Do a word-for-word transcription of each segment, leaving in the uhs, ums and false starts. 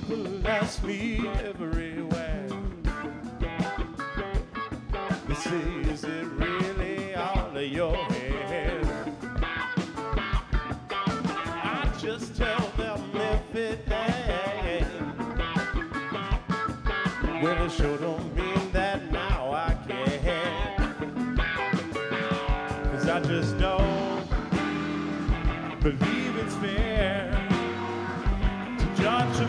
People ask me everywhere. They say, is it really all of your head? I just tell them if it ain't. Well, it sure don't mean that now I can. Cause I just don't believe it's fair to judge a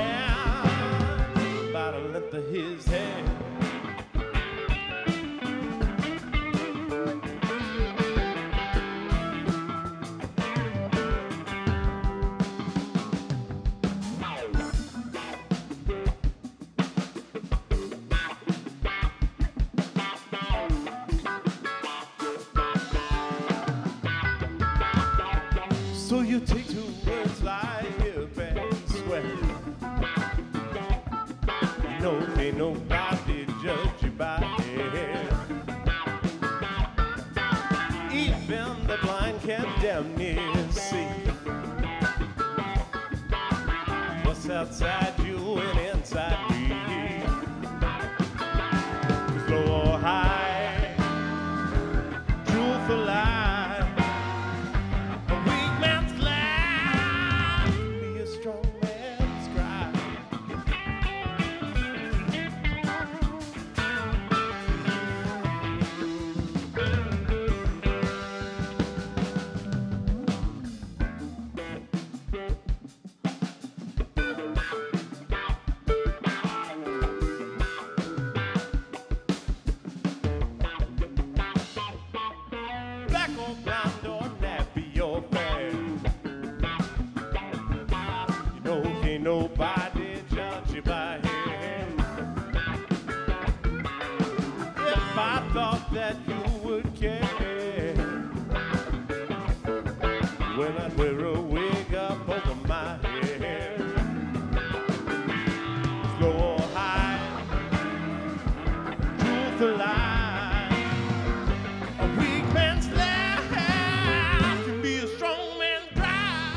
man by the length of his hair. So you take two words like if and sweat. You know, ain't nobody judge you by it. Even the blind can damn near see what's outside you and inside me. Cause low or high, truth or lie, nobody judge you by him. If I thought that you would care, well, I'd wear a wig up over my head. Low or high, truth or lie, a weak man's laugh can be a strong man's cry.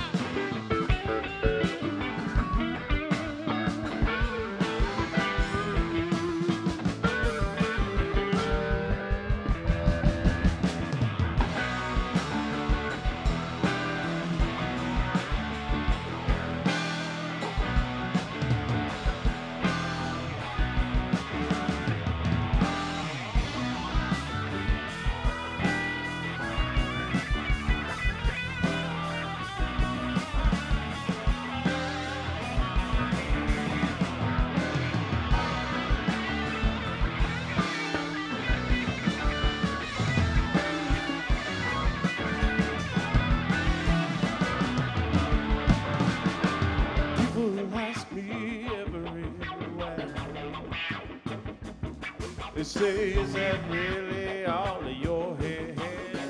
They say, is that really all of your head?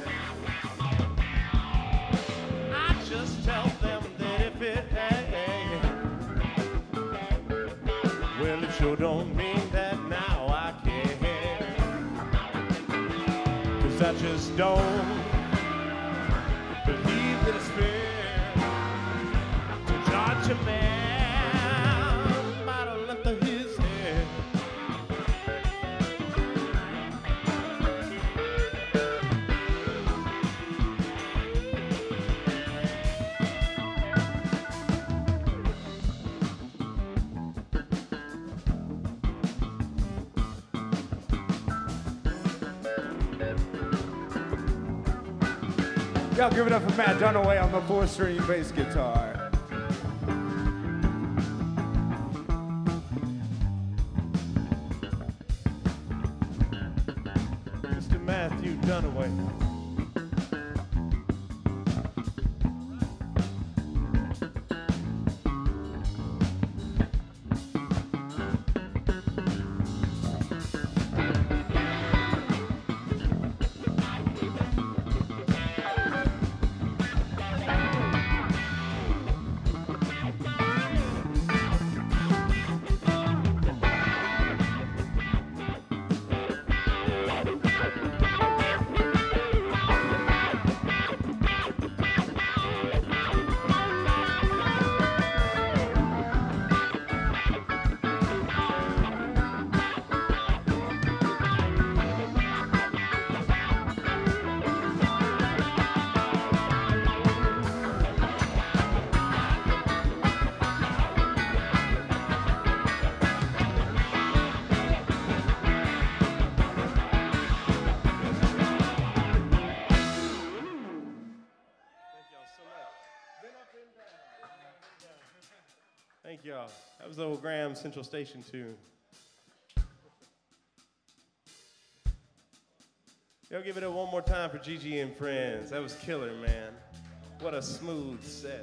I just tell them that if it ain't, well, it sure don't mean that now I can. Cause I just don't believe that it's fair to judge a man by the length of his hair. Y'all give it up for Matt Dunaway on the four-string bass guitar. Mister Matthew Dunaway. Thank y'all. That was the old Graham Central Station tune. Yo, give it up one more time for Gigi and Friends. That was killer, man. What a smooth set.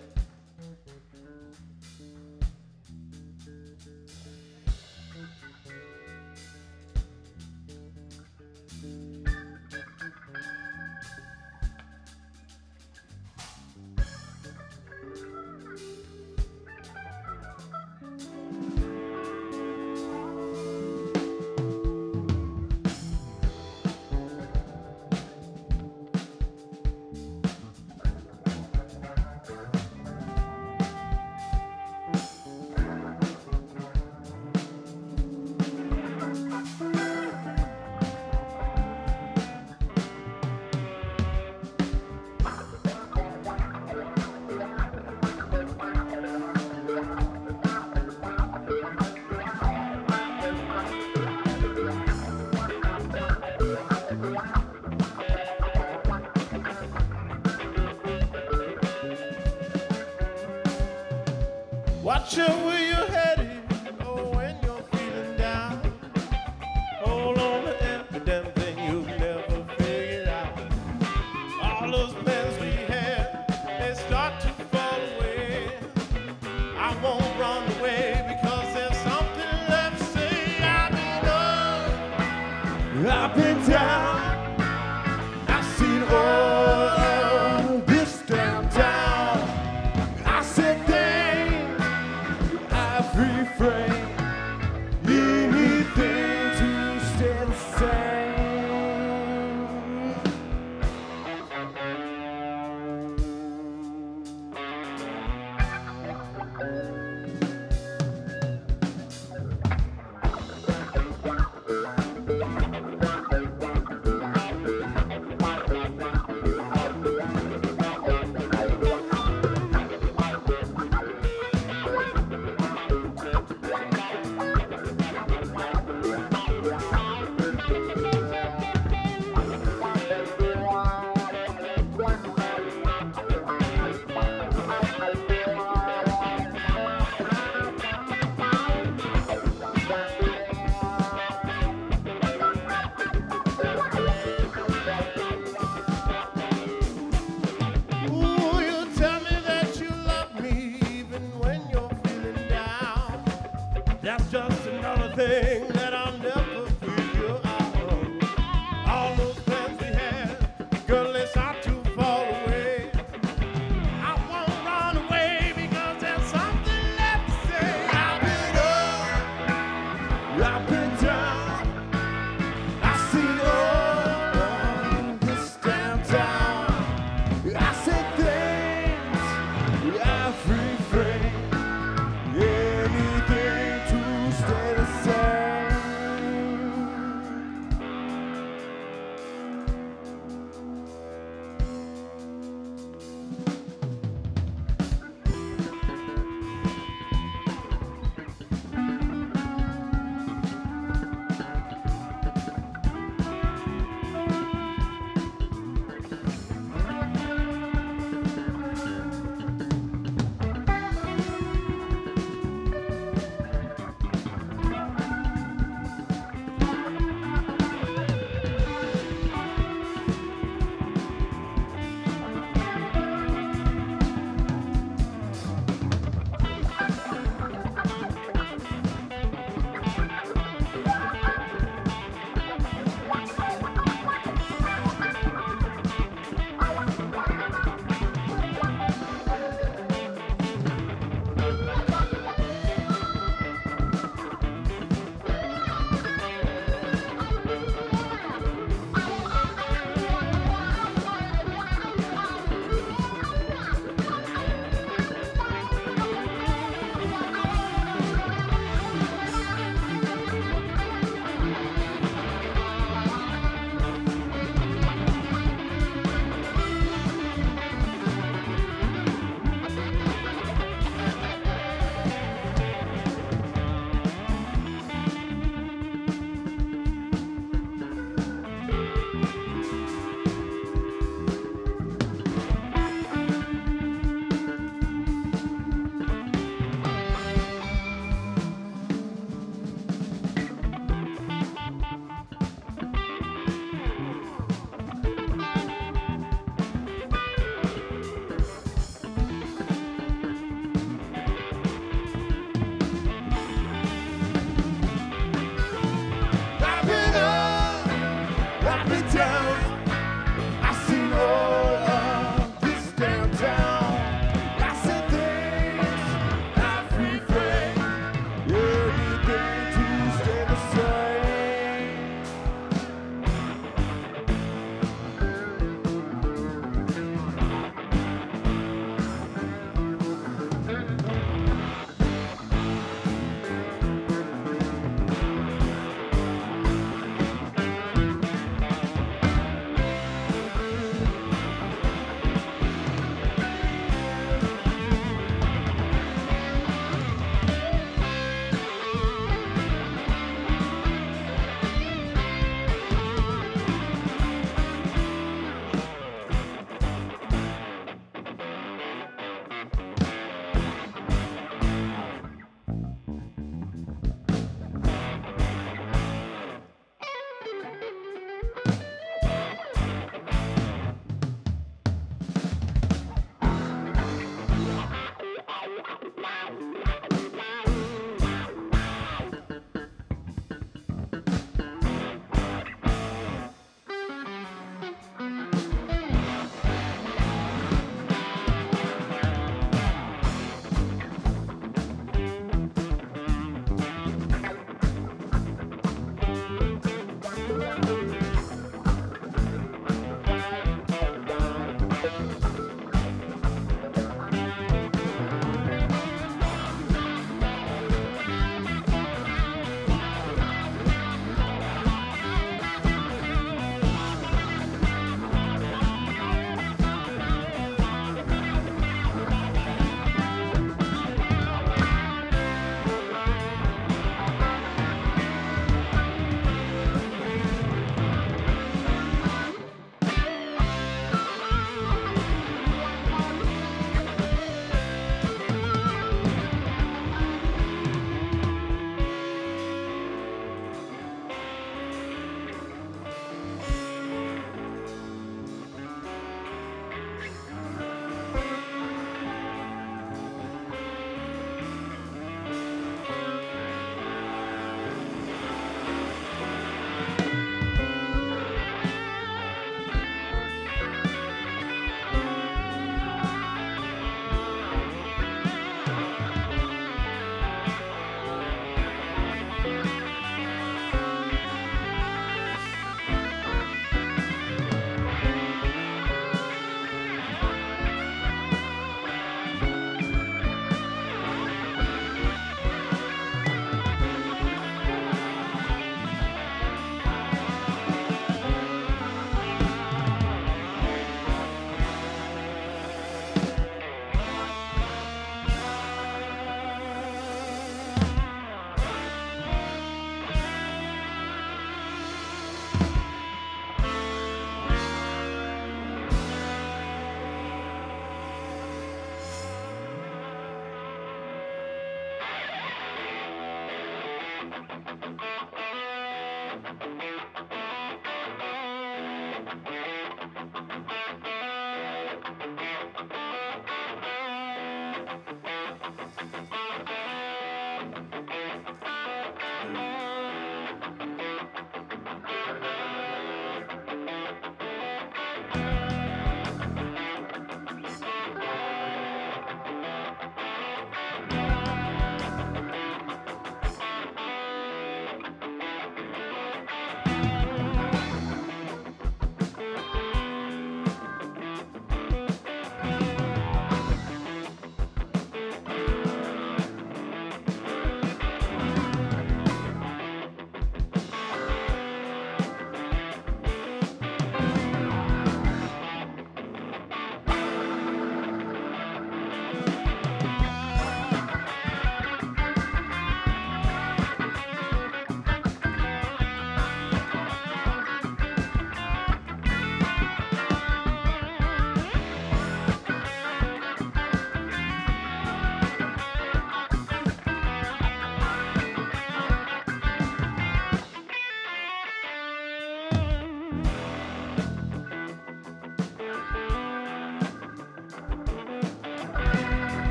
Watch out where you're headed, oh, when you're feeling down. Hold on to every damn thing you've never figured out. All those plans we had, they start to fall away. I won't run away because there's something left to say. I've been up, I've been down, I've seen all of this damn town. I said refrain, anything to stay the same. That's just another thing that I'll never figure out. All those plans we had, girl, they start to fall away. I won't run away because there's something left to say. I've been up, I've been down, I've seen all this damn town. I said things, I've refrained, anything to stay the same.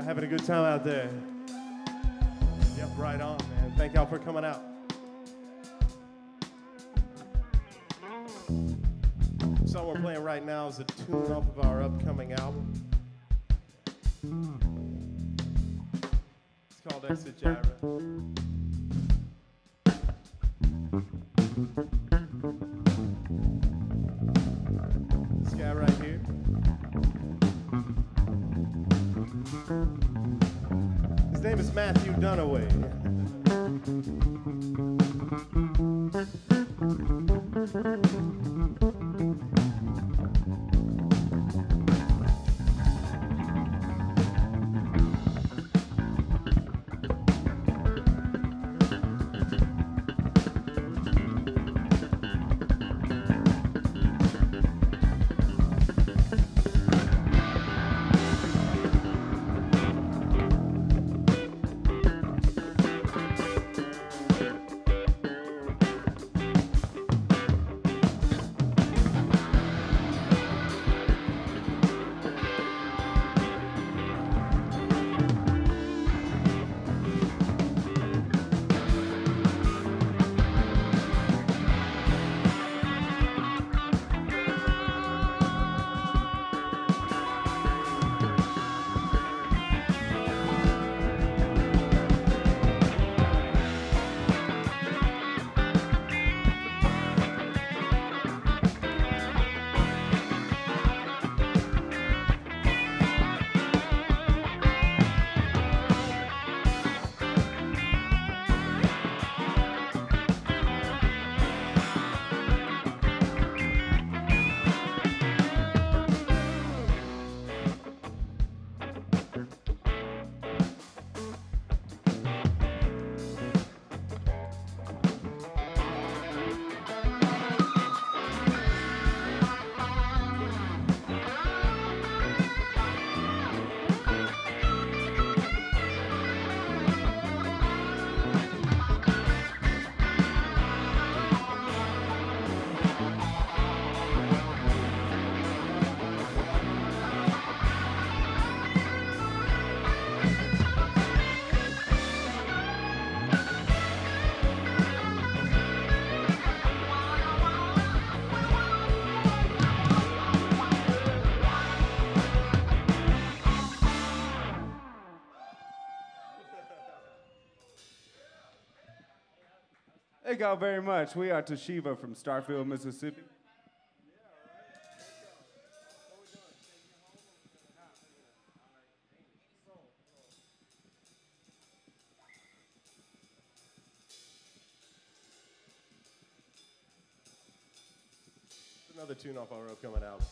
Y'all having a good time out there? Yep, right on, man. Thank y'all for coming out. The song we're playing right now is a tune off of our upcoming album. It's called Exit Gyra. This guy right here. His name is Matthew Dunaway. Thank y'all very much. We are Tesheva from Starfield, Mississippi. Another tune off our upcoming album.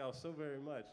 y'all so very much.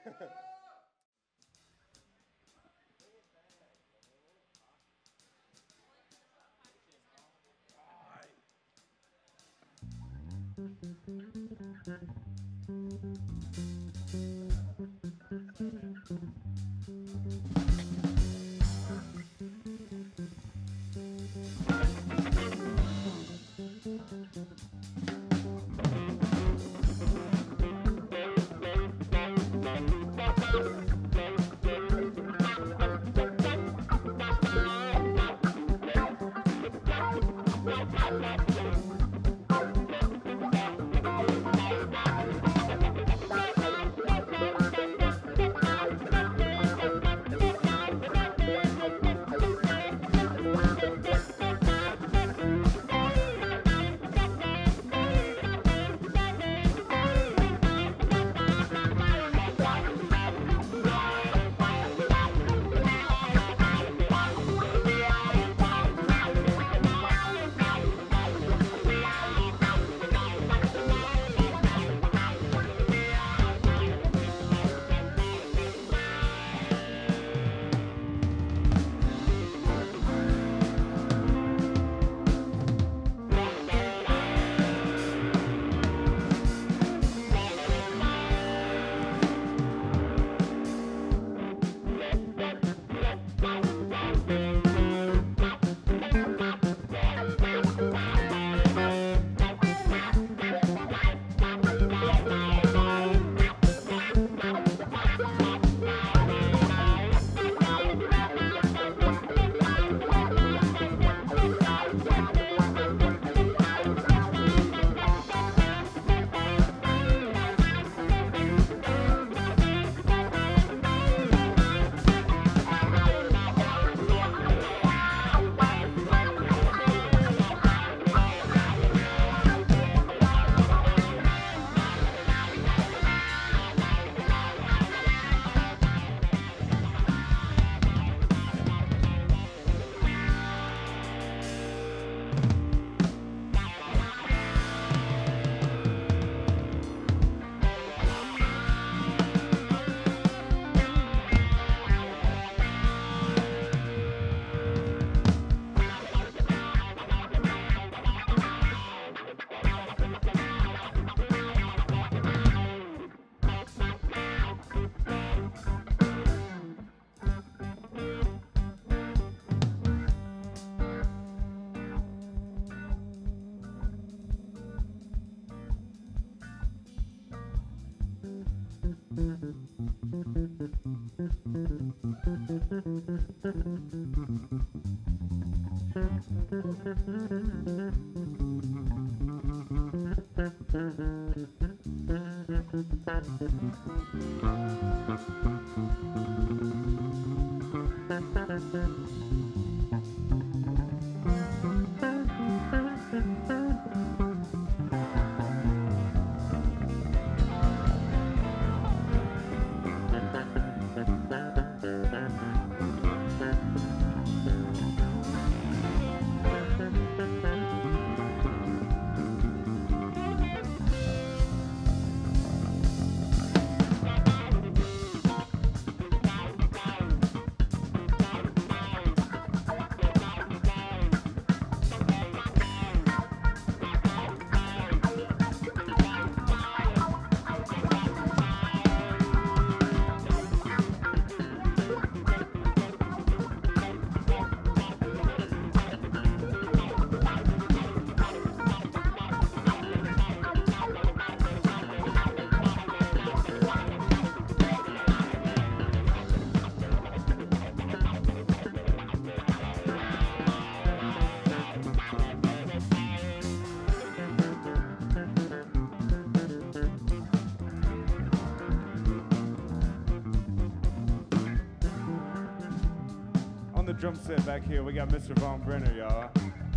Drum set back here, we got Mister Vaughan Brenner, y'all.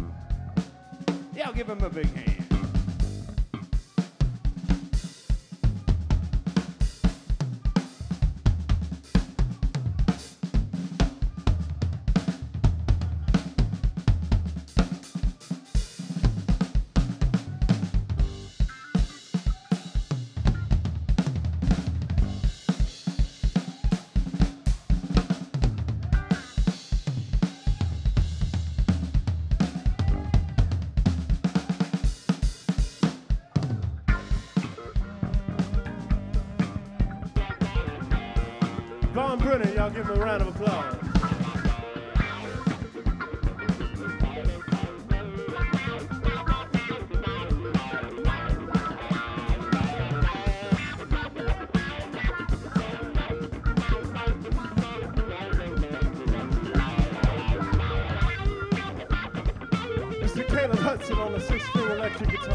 Y'all give him a big hand. Brenner. Y'all give him a round of applause. Hutson on the six-string electric guitar.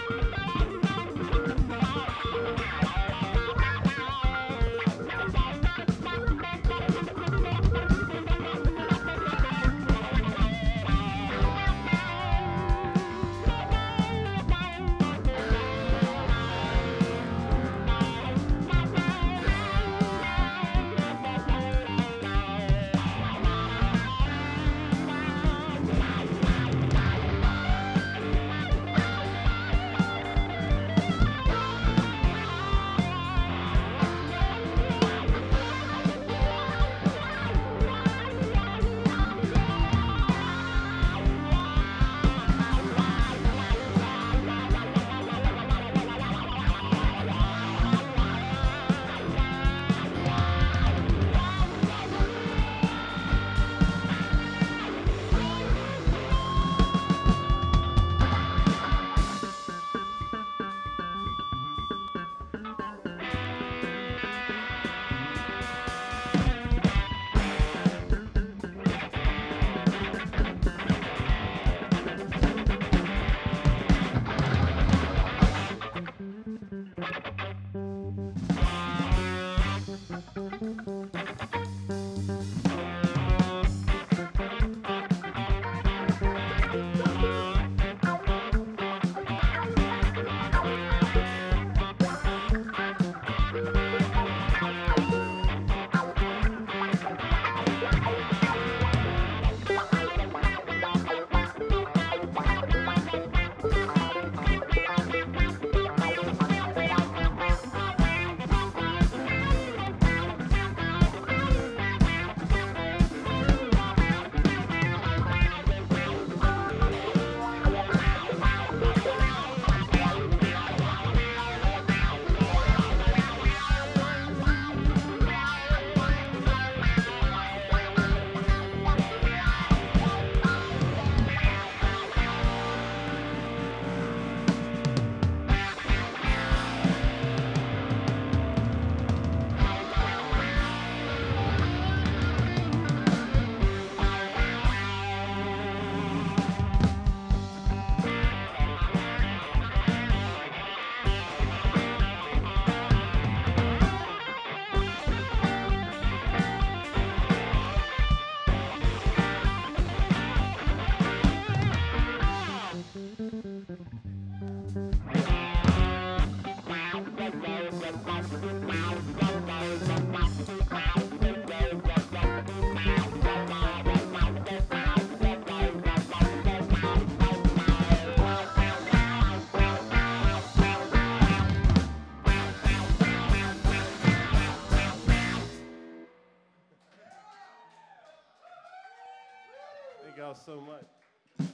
Thank y'all so much.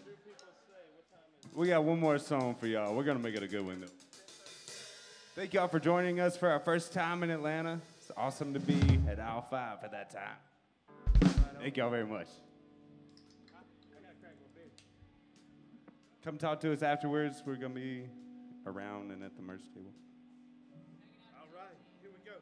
We got one more song for y'all. We're going to make it a good one, though. Thank y'all for joining us for our first time in Atlanta. It's awesome to be at aisle five for that time. Thank y'all very much. Come talk to us afterwards. We're going to be around and at the merch table. All right, here we go.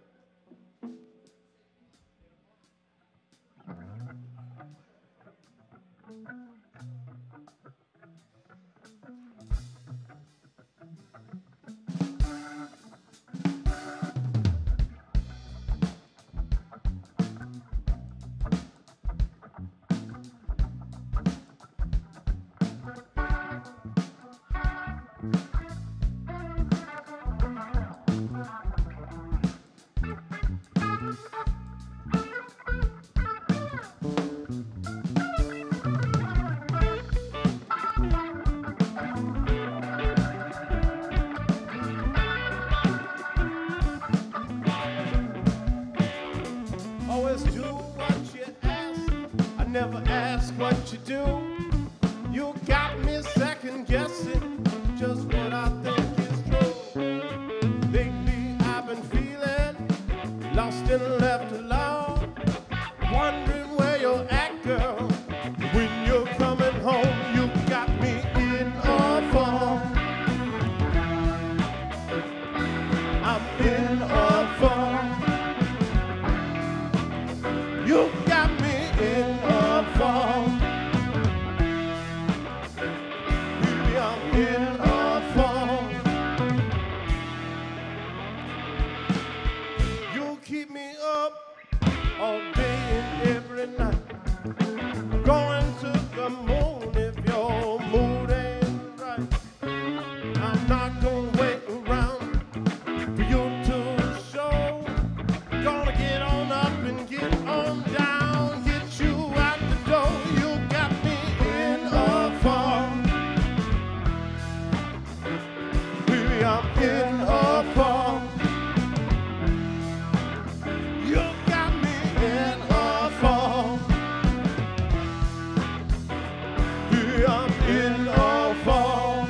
Always do what you ask. I never ask what you do. You got me second guessing just what I think is true. Lately I've been feeling lost and left alone. in a fall.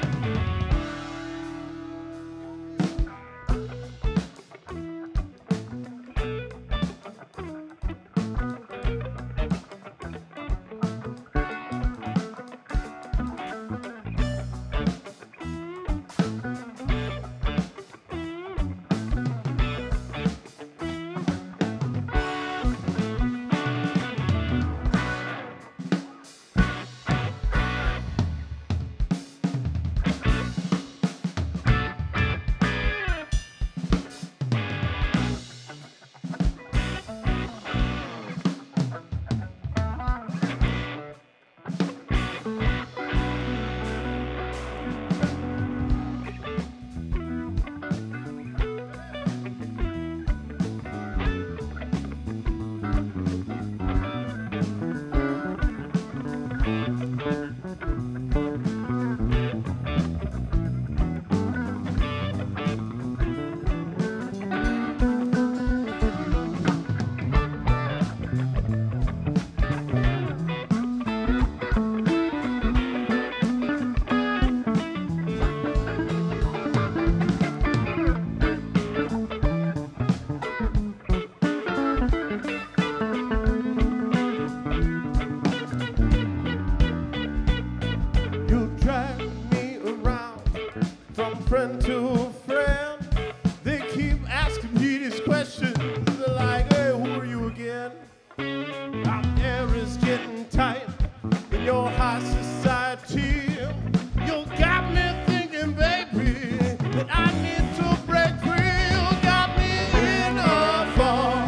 Friend to friend, they keep asking me these questions. They're like, hey, who are you again? Our air is getting tight in your high society. You got me thinking, baby, that I need to break free. You got me in a fall.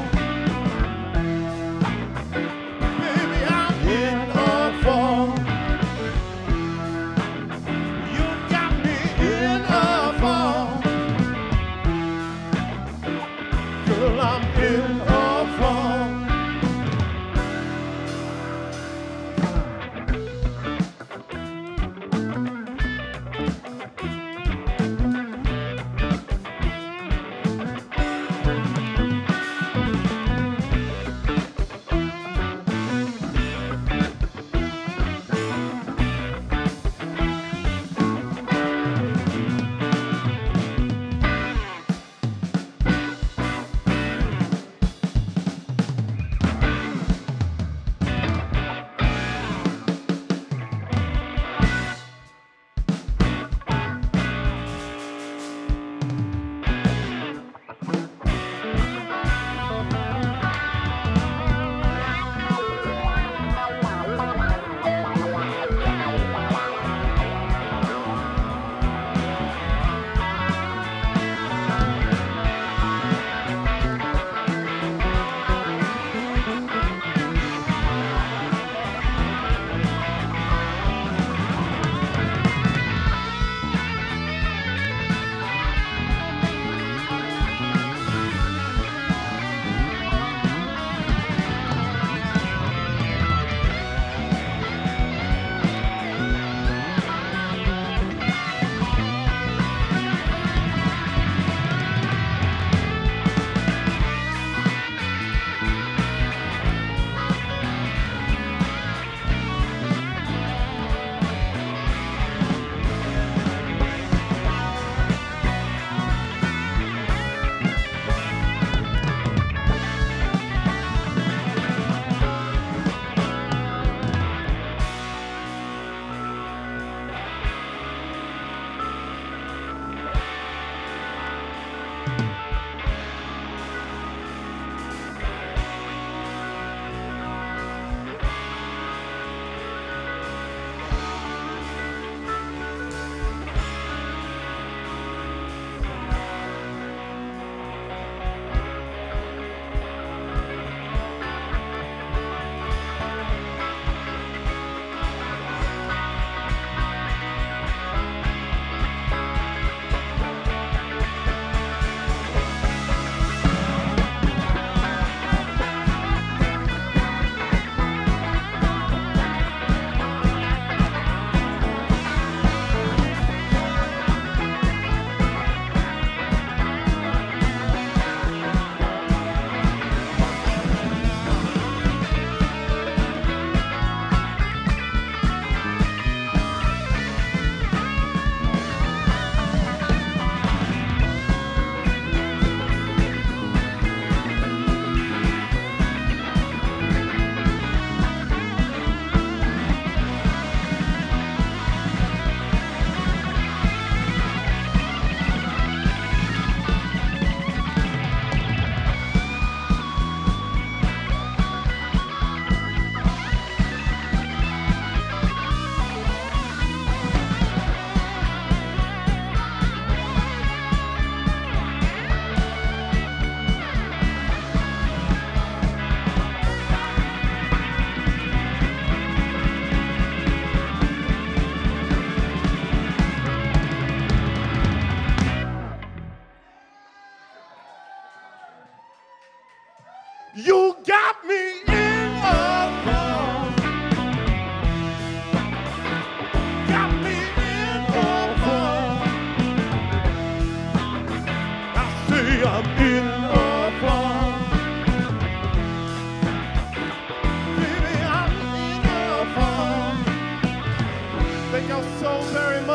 Baby, I'm in a fall. You got me in a fall. Girl, I'm in a fall.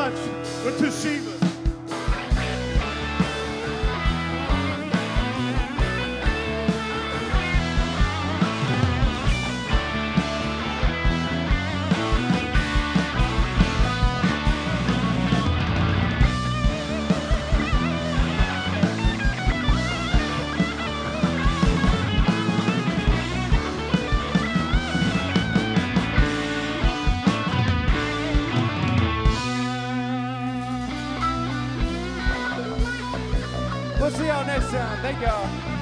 much with Tesheva. We'll see y'all next time. Thank y'all.